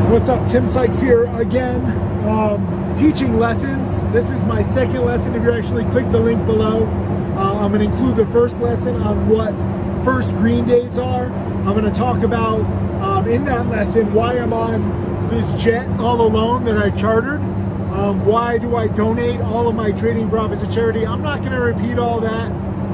What's up, Tim Sykes here again, teaching lessons. This is my second lesson. If you actually click the link below, I'm going to include the first lesson on what first green days are. I'm going to talk about, in that lesson, why I'm on this jet all alone that I chartered. Why do I donate all of my trading profits to charity? I'm not going to repeat all that.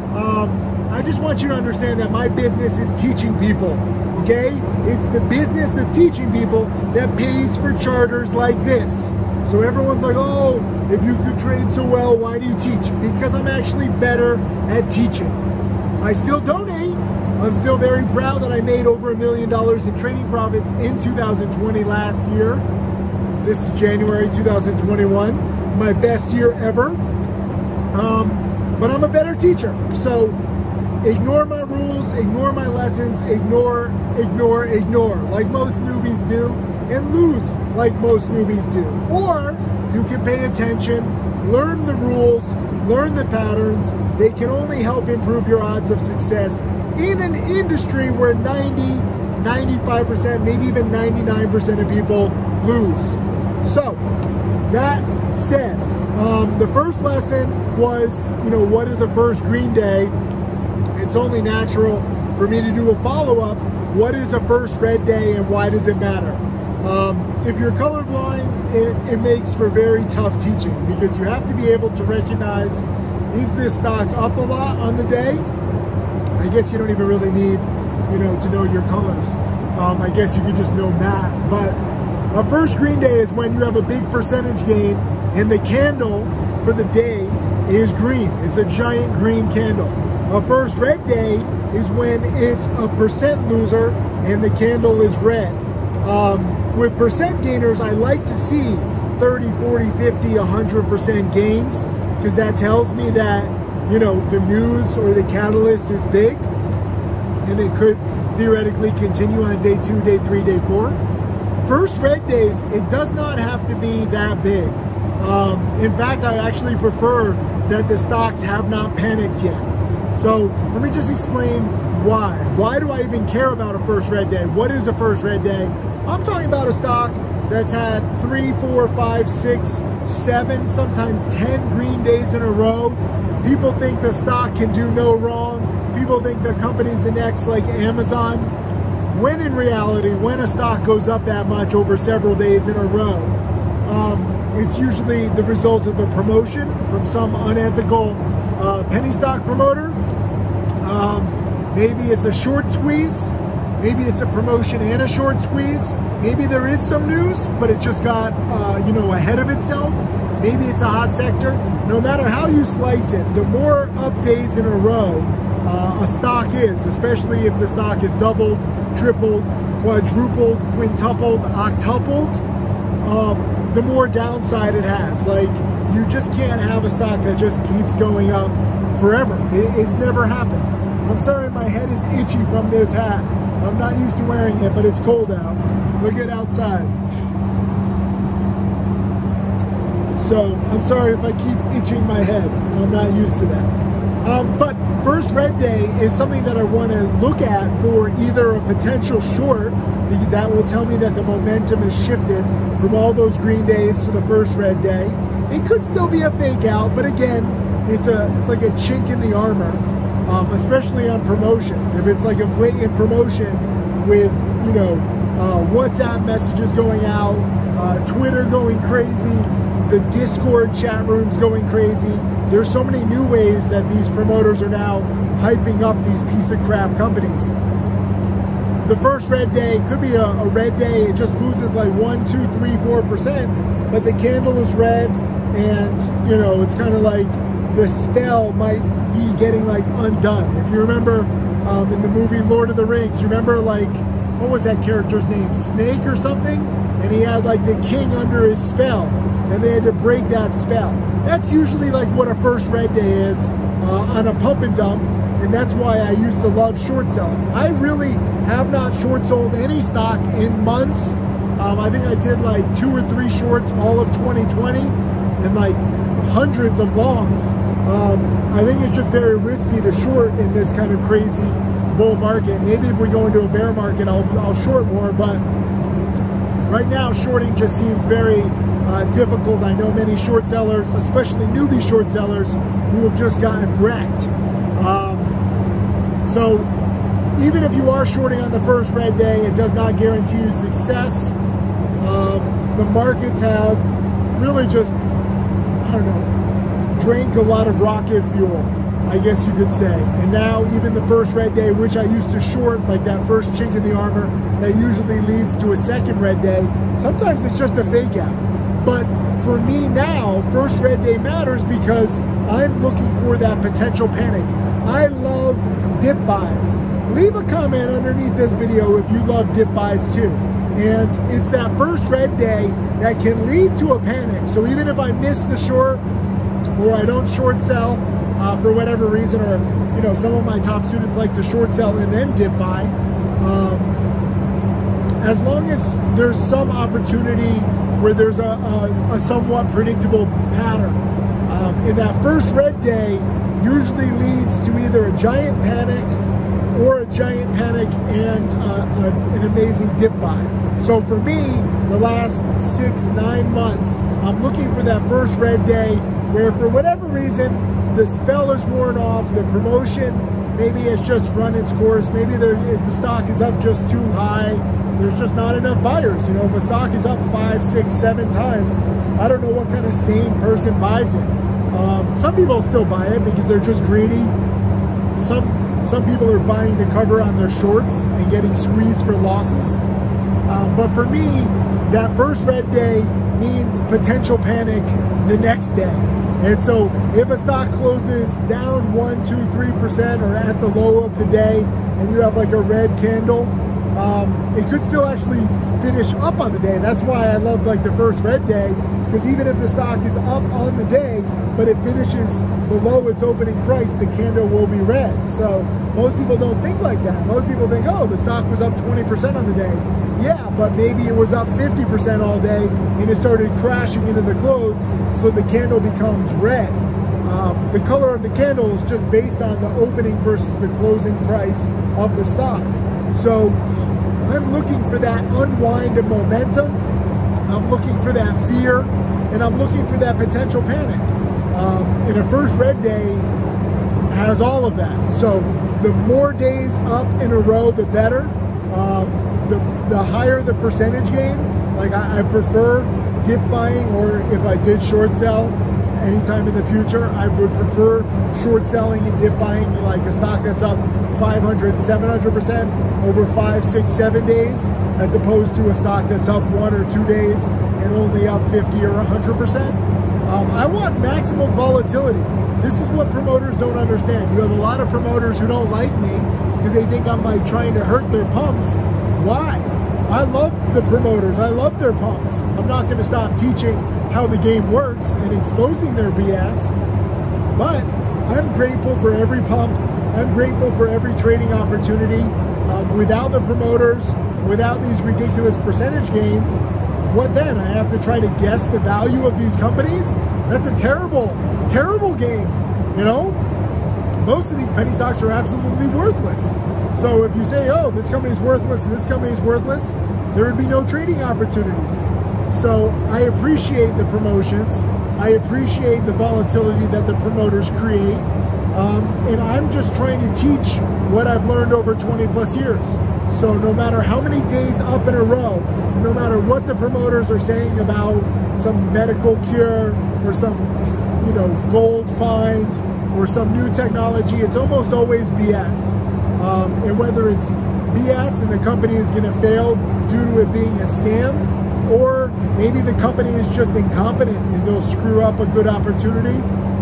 I just want you to understand that my business is teaching people. Okay? It's the business of teaching people that pays for charters like this. So everyone's like, oh, if you could trade so well, why do you teach? Because I'm actually better at teaching. I still donate. I'm still very proud that I made over $1 million in trading profits in 2020 last year. This is January 2021, my best year ever. But I'm a better teacher. So ignore my rules, ignore my lessons, ignore, like most newbies do, and lose like most newbies do. Or you can pay attention, learn the rules, learn the patterns. They can only help improve your odds of success in an industry where 90, 95%, maybe even 99% of people lose. So, that said, the first lesson was, what is a first green day? It's only natural for me to do a follow-up. What is a first red day and why does it matter? If you're colorblind, it makes for very tough teaching because you have to be able to recognize, is this stock up a lot on the day? I guess you don't even really need, to know your colors. I guess you could just know math. But a first green day is when you have a big percentage gain and the candle for the day is green. It's a giant green candle. A first red day is when it's a percent loser and the candle is red. With percent gainers, I like to see 30, 40, 50, 100% gains because that tells me that, the news or the catalyst is big and it could theoretically continue on day 2, day 3, day 4. First red days, it does not have to be that big. In fact, I actually prefer that the stocks have not panicked yet. So let me just explain why. Why do I even care about a first red day? What is a first red day? I'm talking about a stock that's had 3, 4, 5, 6, 7, sometimes 10 green days in a row. People think the stock can do no wrong. People think the company's the next like Amazon. When in reality, when a stock goes up that much over several days in a row, it's usually the result of a promotion from some unethical penny stock promoter. Maybe it's a short squeeze. Maybe it's a promotion and a short squeeze. Maybe there is some news, but it just got, ahead of itself. Maybe it's a hot sector. No matter how you slice it, the more up days in a row a stock is, especially if the stock is doubled, tripled, quadrupled, quintupled, octupled, the more downside it has. Like, you just can't have a stock that just keeps going up forever. It's never happened. I'm sorry, my head is itchy from this hat. I'm not used to wearing it, but it's cold out. Look at outside. So, I'm sorry if I keep itching my head. I'm not used to that. But first red day is something that I want to look at for either a potential short, because that will tell me that the momentum has shifted from all those green days to the first red day. It could still be a fake out, but again, it's like a chink in the armor, especially on promotions. If it's like a blatant promotion with, WhatsApp messages going out, Twitter going crazy, the Discord chat rooms going crazy. There's so many new ways that these promoters are now hyping up these piece of crap companies. The first red day could be a red day. It just loses like 1, 2, 3, 4%, but the candle is red, and it's kind of like the spell might be getting like undone. If you remember in the movie Lord of the Rings, remember like, what was that character's name? Snake or something? And he had like the king under his spell, and they had to break that spell. That's usually like what a first red day is on a pump and dump, and that's why I used to love short selling. I really have not short sold any stock in months. I think I did like 2 or 3 shorts all of 2020 and like hundreds of longs. I think it's just very risky to short in this kind of crazy bull market. Maybe if we go into a bear market, I'll short more, but right now shorting just seems very difficult. I know many short sellers, especially newbie short sellers, who have just gotten wrecked. So even if you are shorting on the first red day, it does not guarantee you success. The markets have really just, I don't know, drank a lot of rocket fuel, I guess you could say. And now even the first red day, which I used to short, like that first chink in the armor, that usually leads to a second red day, sometimes it's just a fake out. But for me now, first red day matters because I'm looking for that potential panic. I love dip buys. Leave a comment underneath this video if you love dip buys too. And it's that first red day that can lead to a panic. So even if I miss the short or I don't short sell for whatever reason, or you know, some of my top students like to short sell and then dip buy, as long as there's some opportunity where there's a somewhat predictable pattern. And that first red day usually leads to either a giant panic or a giant panic and an amazing dip buy. So for me, the last 6-9 months, I'm looking for that first red day where for whatever reason, the spell is worn off, the promotion, maybe it's just run its course, maybe the stock is up just too high, there's just not enough buyers. You know, if a stock is up 5, 6, 7 times, I don't know what kind of sane person buys it. Some people still buy it because they're just greedy. Some people are buying to cover on their shorts and getting squeezed for losses. But for me, that first red day means potential panic the next day. And so if a stock closes down 1, 2, 3% or at the low of the day and you have like a red candle, it could still actually finish up on the day. That's why I love like the first red day, because even if the stock is up on the day, but it finishes below its opening price, the candle will be red. So most people don't think like that. Most people think, oh, the stock was up 20% on the day. Yeah, but maybe it was up 50% all day and it started crashing into the close, so the candle becomes red. The color of the candle is just based on the opening versus the closing price of the stock. So I'm looking for that unwind of momentum. I'm looking for that fear, and I'm looking for that potential panic. And a first red day has all of that. So the more days up in a row, the better. The higher the percentage gain. Like I prefer dip buying, or if I did short sell anytime in the future, I would prefer short selling and dip buying like a stock that's up 500, 700% over 5, 6, 7 days, as opposed to a stock that's up 1 or 2 days and only up 50 or 100%. I want maximum volatility. This is what promoters don't understand. You have a lot of promoters who don't like me because they think I'm like trying to hurt their pumps. Why? I love the promoters. I love their pumps. I'm not going to stop teaching how the game works and exposing their BS. But I'm grateful for every pump. I'm grateful for every trading opportunity. Without the promoters, without these ridiculous percentage gains, what then? I have to try to guess the value of these companies? That's a terrible, terrible game, you know? Most of these penny stocks are absolutely worthless. So if you say, oh, this company's worthless, this company's worthless, there would be no trading opportunities. So I appreciate the promotions. I appreciate the volatility that the promoters create. And I'm just trying to teach what I've learned over 20 plus years. So no matter how many days up in a row, no matter what the promoters are saying about some medical cure or some, you know, gold find or some new technology, it's almost always BS. And whether it's BS and the company is going to fail due to it being a scam, or maybe the company is just incompetent and they'll screw up a good opportunity,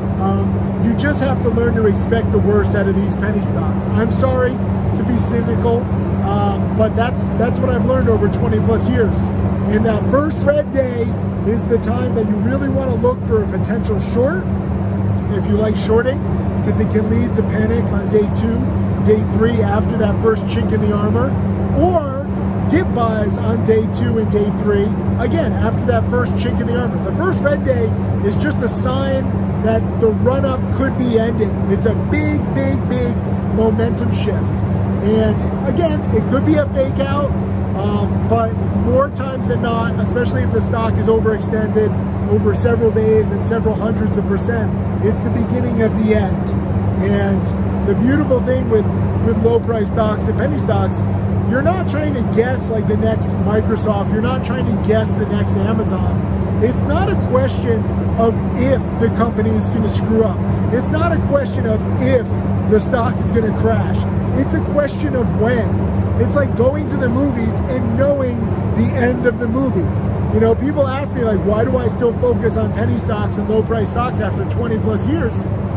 you just have to learn to expect the worst out of these penny stocks. I'm sorry to be cynical, but that's what I've learned over 20 plus years. And that first red day is the time that you really want to look for a potential short, if you like shorting, because it can lead to panic on day 2, day 3 after that first chink in the armor, or dip buys on day 2 and day 3, again, after that first chink in the armor. The first red day is just a sign that the run-up could be ending. It's a big, big, big momentum shift. And again, it could be a fake out, but more times than not, especially if the stock is overextended over several days and several hundreds of percent, it's the beginning of the end. And the beautiful thing with low price stocks and penny stocks, you're not trying to guess like the next Microsoft, you're not trying to guess the next Amazon. It's not a question of if the company is going to screw up. It's not a question of if the stock is going to crash. It's a question of when. It's like going to the movies and knowing the end of the movie. You know, people ask me like, why do I still focus on penny stocks and low price stocks after 20 plus years?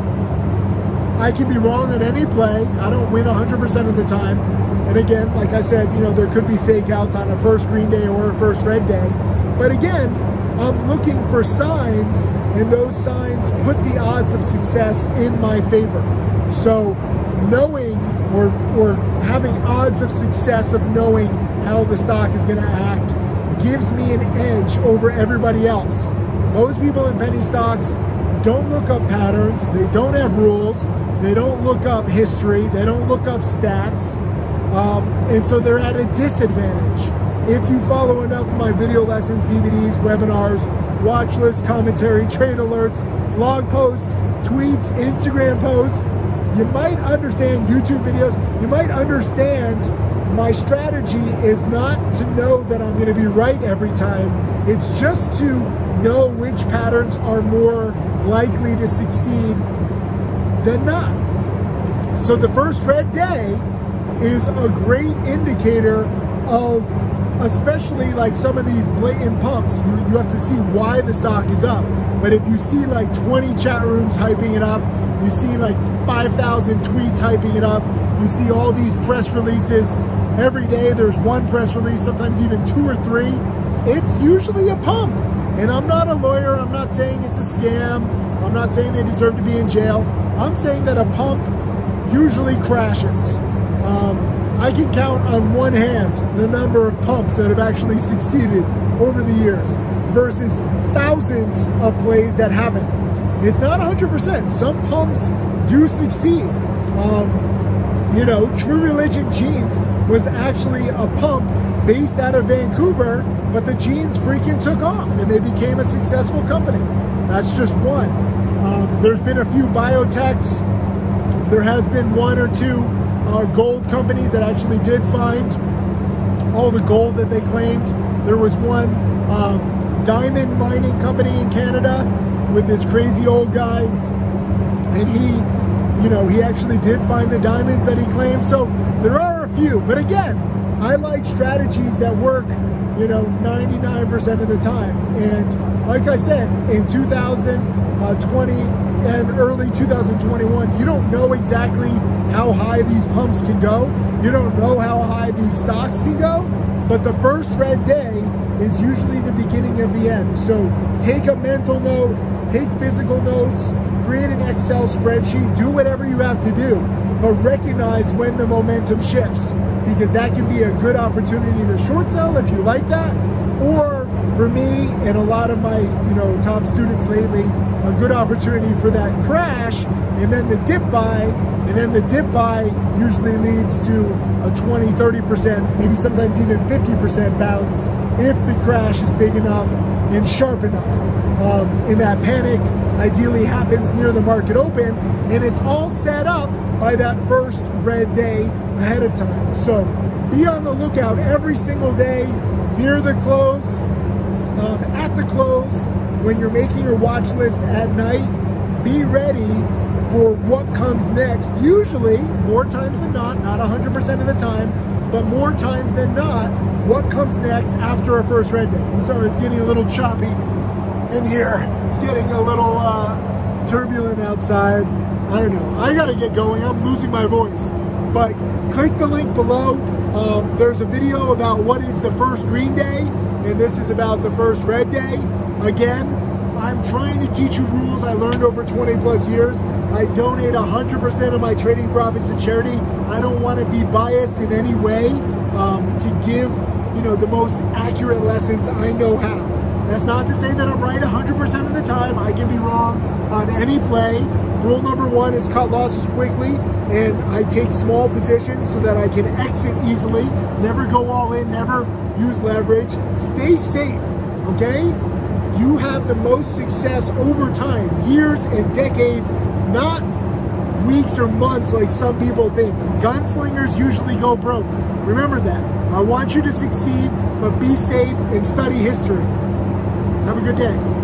I can be wrong on any play. I don't win 100% of the time. And again, like I said, you know, there could be fake outs on a first green day or a first red day. But again, I'm looking for signs, and those signs put the odds of success in my favor. So knowing or having odds of success of knowing how the stock is going to act gives me an edge over everybody else. Most people in penny stocks don't look up patterns, they don't have rules, they don't look up history, they don't look up stats, and so they're at a disadvantage. If you follow enough of my video lessons, DVDs, webinars, watch list, commentary, trade alerts, blog posts, tweets, Instagram posts, you might understand YouTube videos, you might understand my strategy is not to know that I'm going to be right every time. It's just to know which patterns are more likely to succeed than not. So the first red day is a great indicator of, especially like some of these blatant pumps, you have to see why the stock is up. But if you see like 20 chat rooms hyping it up, you see like 5,000 tweets hyping it up, you see all these press releases, every day there's one press release, sometimes even 2 or 3, it's usually a pump. And I'm not a lawyer, I'm not saying it's a scam, I'm not saying they deserve to be in jail, I'm saying that a pump usually crashes. I can count on one hand the number of pumps that have actually succeeded over the years versus thousands of plays that haven't. It's not 100%. Some pumps do succeed. You know, True Religion Jeans was actually a pump based out of Vancouver, but the jeans freaking took off and they became a successful company. That's just one. There's been a few biotechs. There has been 1 or 2 gold companies that actually did find all the gold that they claimed. There was one diamond mining company in Canada with this crazy old guy, and he actually did find the diamonds that he claimed. So there are a few, but again, I like strategies that work, 99% of the time. And like I said, in 2020 and early 2021, you don't know exactly how high these pumps can go. You don't know how high these stocks can go, but the first red day is usually the beginning of the end. So take a mental note, take physical notes, create an Excel spreadsheet, do whatever you have to do, but recognize when the momentum shifts, because that can be a good opportunity to short sell if you like that, or for me and a lot of my top students lately, a good opportunity for that crash and then the dip buy, and then the dip buy usually leads to a 20-30%, maybe sometimes even 50% bounce if the crash is big enough and sharp enough. And that panic ideally happens near the market open, and it's all set up by that first red day ahead of time. So be on the lookout every single day, near the close, at the close, when you're making your watch list at night. Be ready for what comes next. Usually, more times than not 100% of the time, but more times than not, what comes next after a first red day. I'm sorry, it's getting a little choppy in here. It's getting a little turbulent outside. I don't know. I gotta get going. I'm losing my voice. But click the link below. There's a video about what is the first green day, and this is about the first red day. Again, I'm trying to teach you rules I learned over 20 plus years. I donate 100% of my trading profits to charity. I don't want to be biased in any way to give, the most accurate lessons I know how. That's not to say that I'm right 100% of the time. I can be wrong on any play. Rule number one is cut losses quickly, and I take small positions so that I can exit easily. Never go all in, never use leverage. Stay safe, okay? You have the most success over time, years and decades, not weeks or months like some people think. Gunslingers usually go broke. Remember that. I want you to succeed, but be safe and study history. Have a good day.